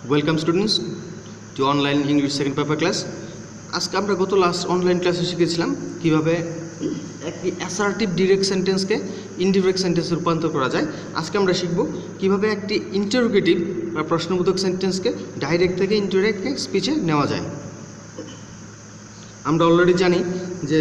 Welcome students to online English second paper class. আজকে আমরা গত লাস্ট অনলাইন ক্লাসে শিখেছিলাম কীভাবে একটি অ্যাসার্টিভ ডিরেক্ট সেন্টেন্সকে ইনডিরেক্ট সেন্টেন্সে রূপান্তর করা যায়। আজকে আমরা শিখব কীভাবে একটি ইন্টারোগেটিভ বা প্রশ্নবোধক সেন্টেন্সকে ডাইরেক্ট থেকে ইনডিরেক্ট স্পিচে নেওয়া যায়। আমরা অলরেডি জানি যে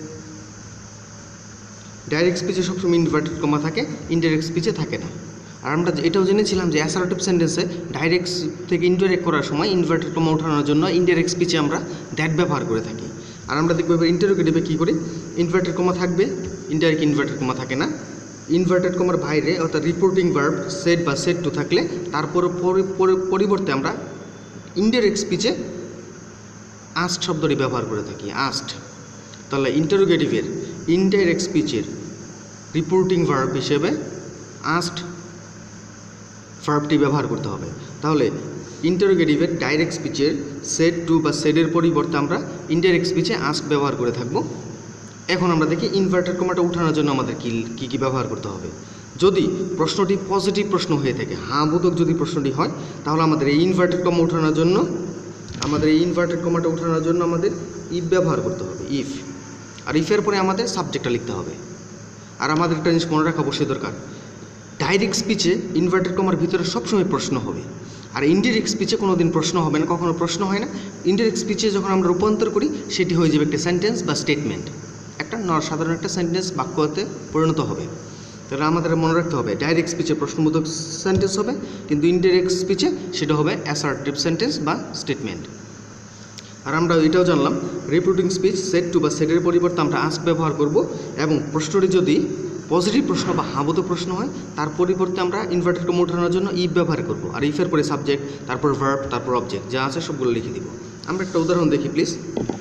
ডাইরেক্ট স্পিচে সবসময় ইনভার্টেড কমা থাকে, ইনডিরেক্ট স্পিচে থাকে না। আর আমরা এটাও জেনেছিলাম যে অ্যাসার্টিভ সেন্টেন্সে ডাইরেক্ট থেকে ইনডিরেক্ট করার সময় ইনভার্টেড কমা ওঠানোর জন্য ইনডিরেক্ট স্পিচে আমরা দ্যাট ব্যবহার করে থাকি। আর আমরা দেখব এবার ইন্টারোগেটিভে কী করি। ইনভার্টেড কমা থাকবে, ইনডাইরেক্ট ইনভার্টেড কমা থাকে না। ইনভার্টেড কমার বাইরে অর্থাৎ রিপোর্টিং ভার্ব সেড বা সেড টু থাকলে তারপর পরিবর্তে আমরা ইনডাইরেক্ট স্পিচে আস্ট শব্দটি ব্যবহার করে থাকি, আস্ট। তাহলে ইন্টারোগেটিভের ইনডাইরেক্ট স্পিচের রিপোর্টিং ভার্ব হিসেবে আস্ট ভার্বটি ব্যবহার করতে হবে। তাহলে ইন্টারোগেটিভের ডাইরেক্ট স্পিচের সেড টু বা সেডের পরিবর্তে আমরা ইনডাইরেক্ট স্পিচে আস্ক ব্যবহার করে থাকব। এখন আমরা দেখি ইনভার্টেড কমাটা উঠানোর জন্য আমাদের কী কী ব্যবহার করতে হবে। যদি প্রশ্নটি পজিটিভ প্রশ্ন হয়ে থাকে, হ্যাঁ বোধক যদি প্রশ্নটি হয়, তাহলে আমাদের এই ইনভার্টেড কমা উঠানোর জন্য আমাদের ইফ ব্যবহার করতে হবে, ইফ। আর ইফের পরে আমাদের সাবজেক্টটা লিখতে হবে। আর আমাদের একটা জিনিস মনে রাখা অবশ্যই দরকার, ডাইরেক্ট স্পিচে ইনভার্টেড কমার ভিতরে সবসময় প্রশ্ন হবে, আর ইনডিরেক্ট স্পিচে কোনো দিন প্রশ্ন হবে না, কখনো প্রশ্ন হয় না। ইনডিরেক্ট স্পিচে যখন আমরা রূপান্তর করি সেটি হয়ে যাবে একটা সেন্টেন্স বা স্টেটমেন্ট, একটা সাধারণ একটা সেন্টেন্স বাক্যতে পরিণত হবে। তাহলে আমাদের মনে রাখতে হবে ডাইরেক্ট স্পিচে প্রশ্নবোধক সেন্টেন্স হবে, কিন্তু ইনডিরেক্ট স্পিচে সেটা হবে অ্যাসার্টিভ সেন্টেন্স বা স্টেটমেন্ট। আর আমরা এটাও জানলাম রিপোর্টিং স্পিচ সেড টু বা সেডের পরিবর্তে আমরা আস্ক ব্যবহার করব, এবং প্রশ্নটি যদি পজিটিভ প্রশ্ন বা হাবোধক প্রশ্ন হয় তার পরিবর্তে আমরা ইনভার্টেড কমা ওঠানোর জন্য ইফ ব্যবহার করব। আর ইফের পরে সাবজেক্ট, তারপর ভার্ব, তারপর অবজেক্ট যা আছে সবগুলো লিখে দিব। আমরা একটা উদাহরণ দেখি প্লিজ।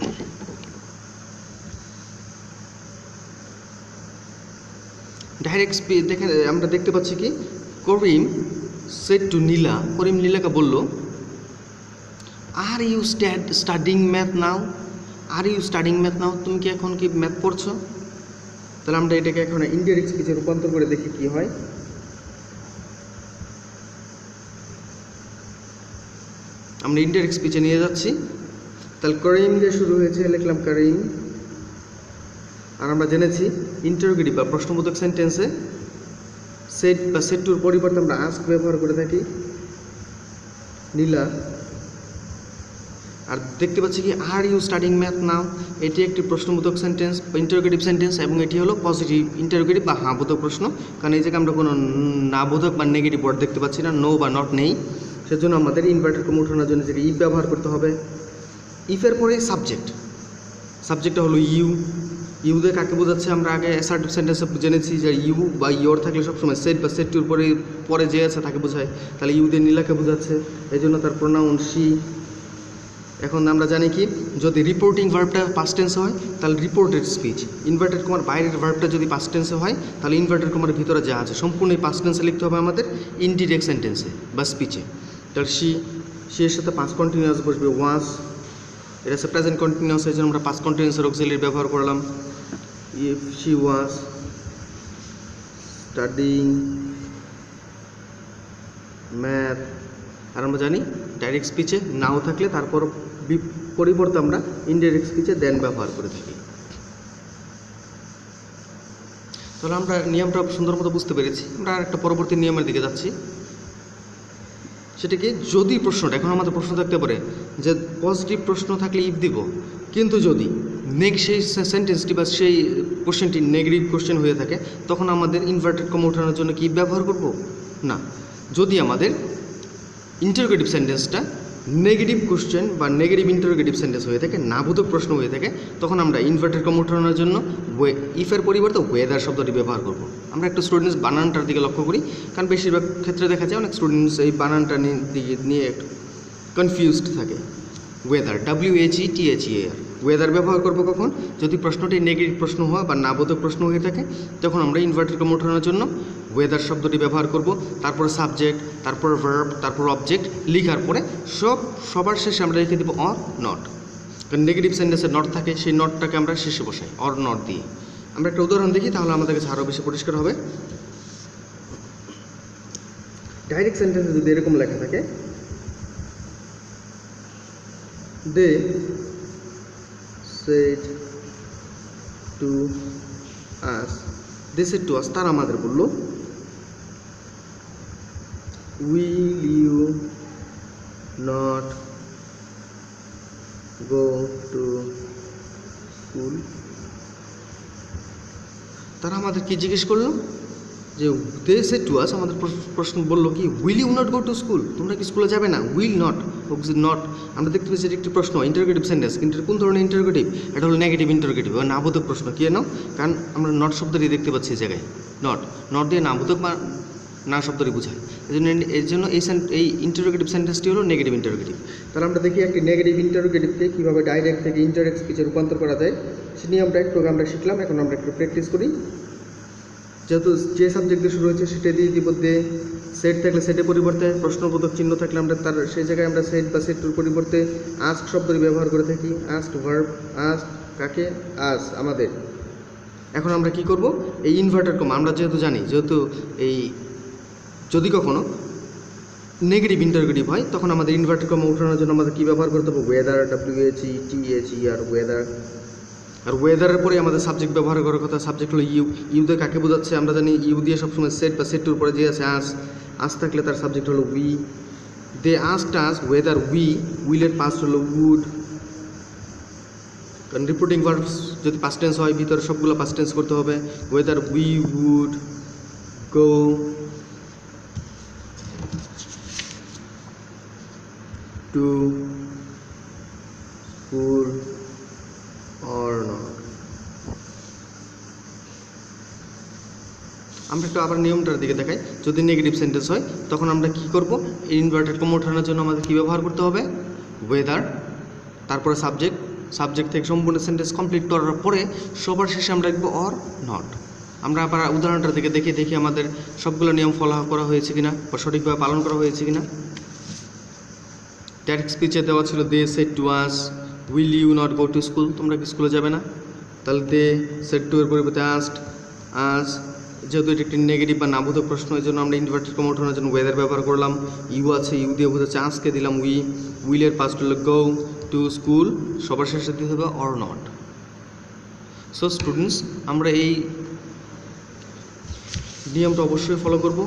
ডাইরেক্ট স্পিচ দেখে আমরা দেখতে পাচ্ছি কি, করিম সেড টু নীলা, করিম নীলাকে বলল, are you studying math now, are you studying math now, তুমি কি এখন কি ম্যাথ পড়ছো? তাহলে আমরা এটাকে এখন ইনডাইরেক্ট স্পিচে রূপান্তর করে দেখি কি হয়। আমরা ইনডাইরেক্ট স্পিচে নিয়ে যাচ্ছি। তাহলে করিম দিয়ে শুরু হয়েছে, লিখলাম করিম। আর আমরা জেনেছি ইন্টারোগেটিভ বা প্রশ্নবোধক সেন্টেন্সে সেড বা সেড টুর পরিবর্তে আমরা আস্ক ব্যবহার করে থাকি, নীলা। আর দেখতে পাচ্ছি কি, are you studying math now, এটি একটি প্রশ্নবোধক সেন্টেন্স বা ইন্টারোগেটিভ সেন্টেন্স, এবং এটি হলো পজিটিভ ইন্টারোগেটিভ বা হ্যাঁ বোধক প্রশ্ন। কারণ এই জায়গায় আমরা কোনো না বোধক বা নেগেটিভ ওয়ার্ড দেখতে পাচ্ছি না, নো বা নট নেই। সেজন্য আমাদের ইনভার্টেড কমা ওঠানোর জন্য যে ইফ ব্যবহার করতে হবে। ইফের পরে সাবজেক্টটা হলো ইউ। ইউ দিয়ে কাকে বোঝাচ্ছে আমরা আগে অ্যাসার্টিভ সেন্টেন্সে জেনেছি যে ইউ বা ইয়োর থাকলে সবসময় সেড বা সেড টুর পরে যে আছে তাকে বোঝায়। তাহলে ইউ দিয়ে নীলাকে বোঝাচ্ছে, এই জন্য তার প্রোনাউন শি। এখন আমরা জানি কি, যদি রিপোর্টিং ভার্বটা পাস্ট টেন্সে হয় তাহলে রিপোর্টেড স্পিচ, ইনভার্টেড কমার বাইরের ভার্বটা যদি পাস্ট টেন্সে হয় তাহলে ইনভার্টেড কমার ভিতরে যা আছে সম্পূর্ণ এই পাস্ট টেন্সে লিখতে হবে আমাদের ইনডিরেক্ট সেন্টেন্সে বা স্পিচে। তাহলে শি এর সাথে পাস্ট কন্টিনিউয়াস বসবে ওয়াজ, এটা হচ্ছে প্রেজেন্ট কন্টিনিউয়াস, এই জন্য আমরা পাস্ট কন্টিনিউয়াসের অক্সিলারি ব্যবহার করলাম। If she was studying math. আর আমরা জানি ডাইরেক্ট স্পিচে নাও থাকলে তারপর পরিবর্তে আমরা ইনডাইরেক্ট স্পিচে দেন ব্যবহার করে থাকি। তাহলে আমরা নিয়মটা সুন্দর মতো বুঝতে পেরেছি। আমরা আর একটা পরবর্তী নিয়মের দিকে যাচ্ছি, সেটাকে যদি প্রশ্নটা, এখন আমাদের প্রশ্ন থাকতে পারে যে পজিটিভ প্রশ্ন থাকলে ইফ দিব, কিন্তু যদি সেই সেন্টেন্সটি বা সেই কোশ্চেনটি নেগেটিভ কোশ্চেন হয়ে থাকে তখন আমাদের ইনভার্টেড কমা ওঠানোর জন্য কি ব্যবহার করব না। যদি আমাদের ইন্টারোগেটিভ সেন্টেন্সটা নেগেটিভ কোশ্চেন বা নেগেটিভ ইন্টারোগেটিভ সেন্টেন্স হয়ে থাকে, নাবোধক প্রশ্ন হয়ে থাকে, তখন আমরা ইনভার্টেড কমা ওঠানোর জন্য ইফের পরিবর্তে ওয়েদার শব্দটি ব্যবহার করব। আমরা একটু স্টুডেন্টস বানানটার দিকে লক্ষ্য করি, কারণ বেশিরভাগ ক্ষেত্রে দেখা যায় অনেক স্টুডেন্টস এই বানানটা নিয়ে একটু কনফিউজড থাকে। ওয়েদার, WHETHER, ওয়েদার ব্যবহার করব কখন, যদি প্রশ্নটি নেগেটিভ প্রশ্ন হয় বা নাবোধক প্রশ্ন হয়ে থাকে, তখন আমরা ইনভার্টেড কমা ওঠানোর জন্য ওয়েদার শব্দটি ব্যবহার করব। তারপর সাবজেক্ট, তারপর ভার্ব, তারপর অবজেক্ট লিখার পরে সবার শেষে আমরা লিখে দেবো অর নট। কারণ নেগেটিভ সেন্টেন্সে নট থাকে, সেই নটটাকে আমরা শেষে বসাই অর নট দিয়ে। আমরা একটা উদাহরণ দেখি, তাহলে আমাদের কাছে আরও বেশি পরিষ্কার হবে। ডাইরেক্ট সেন্টেন্সে যদি এরকম লেখা থাকে, they said to us, they said to us, তারা আমাদের বললো, will you not go to school. তারা আমাদের কি জিজ্ঞেস করলো, যে দে সেড টু আস, আমাদের প্রশ্ন বললো কি, will you not go to school, তোমরা কি স্কুলে যাবে না? উইল নট, নট, আমরা দেখতে পাচ্ছি একটি প্রশ্ন, ইন্টারোগেটিভ সেন্টেন্স, কিন্তু কোন ধরনের ইন্টারোগেটিভ? এটা হলো নেগেটিভ ইন্টারোগেটিভ বা নাবোধক প্রশ্ন। কি জানো? কারণ আমরা নট শব্দটি দেখতে পাচ্ছি এই জায়গায়, নট দিয়ে নাবোধক বা না শব্দটি বোঝায়। এর জন্য এই ইন্টারোগেটিভ সেন্টেন্সটি হলো নেগেটিভ ইন্টারোগেটিভ। তাহলে আমরা দেখি একটি নেগেটিভ ইন্টারোগেটিভকে কীভাবে ডাইরেক্ট থেকে ইনডাইরেক্ট স্পিচে রূপান্তর করা যায়, সে নিয়মটা একটু আমরা শিখলাম। এখন আমরা একটু প্র্যাকটিস করি। যেহেতু যে সাবজেক্ট দিয়ে শুরু হয়েছে সেটা দিয়ে ইতিমধ্যে সেট থাকলে সেটের পরিবর্তে প্রশ্নবোধক চিহ্ন থাকলে আমরা তার সেই জায়গায় আমরা সেট বা সেটটির পরিবর্তে আস্ক শব্দটি ব্যবহার করে থাকি। আস্ক ভার্ব, আস্ক কাকে? আস, আমাদের। এখন আমরা কি করব, এই ইনভার্টেড কমা আমরা যেহেতু জানি, যেহেতু এই যদি কখনো নেগেটিভ ইন্টারোগেটিভ হয় তখন আমাদের ইনভার্টেড কমা উঠানোর জন্য আমাদের কী ব্যবহার করতে হবে? Weather, WHETHER, weather. আর ওয়েদারের পরে আমাদের সাবজেক্ট ব্যবহার করার কথা। সাবজেক্ট হলো ইউ, ইউ দিয়ে কাকে বোঝাচ্ছে? আমরা জানি ইউ দিয়ে সবসময় সেট বা সেটটির উপরে যে আছে আস থাকলে তার সাবজেক্ট হলো we. They asked us whether উইলের পাস্ট হলো উড। কারণ রিপোর্টিং ভার্বস যদি পাস্ট টেন্স হয় ভিতরে সবগুলো পাস্ট টেন্স করতে হবে। Whether we would go to school or not. আমরা একটু আবার নিয়মটার দিকে দেখাই। যদি নেগেটিভ সেন্টেন্স হয় তখন আমরা কি করব, ইনভার্টেড কমা ওঠানোর জন্য আমাদের কী ব্যবহার করতে হবে? ওয়েদার, তারপরে সাবজেক্ট থেকে সম্পূর্ণ সেন্টেন্স কমপ্লিট করার পরে সবার শেষে আমরা লিখব অর নট। আমরা আবার উদাহরণটার দিকে দেখি আমাদের সবগুলো নিয়ম ফলো করা হয়েছে কিনা বা সঠিকভাবে পালন করা হয়েছে কিনা। ডাইরেক্ট স্পিচে দেওয়া ছিল they said to us will you not go to school, তোমরা কি স্কুলে যাবে না? তাহলে দে সেড টু এর পরিবর্তে আস্কড আস। যেহেতু এটা একটি নেগেটিভ বা নাবোধক প্রশ্ন, এই জন্য আমরা ইনভার্টেড কমা ওঠানোর জন্য ওয়েদার ব্যবহার করলাম। ইউ আছে, ইউ দিয়ে বোঝাচ্ছে আজকে দিলাম উইলের পাস্ট হলো গো টু স্কুল, সবার শেষে দিতে হবে অর নট। সো স্টুডেন্টস, আমরা এই নিয়মটা অবশ্যই ফলো করব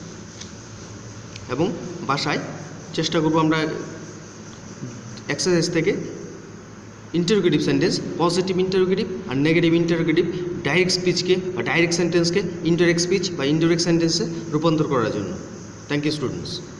এবং বাসায় চেষ্টা করব আমরা এক্সারসাইজ থেকে ইন্টারোগেটিভ সেন্টেন্স, পজিটিভ ইন্টারোগেটিভ আর নেগেটিভ ইন্টারোগেটিভ, ডাইরেক্ট স্পিচকে বা ডাইরেক্ট সেন্টেন্সকে ইনডাইরেক্ট স্পিচ বা ইনডাইরেক্ট সেন্টেন্সে রূপান্তর করার জন্য। Thank you students.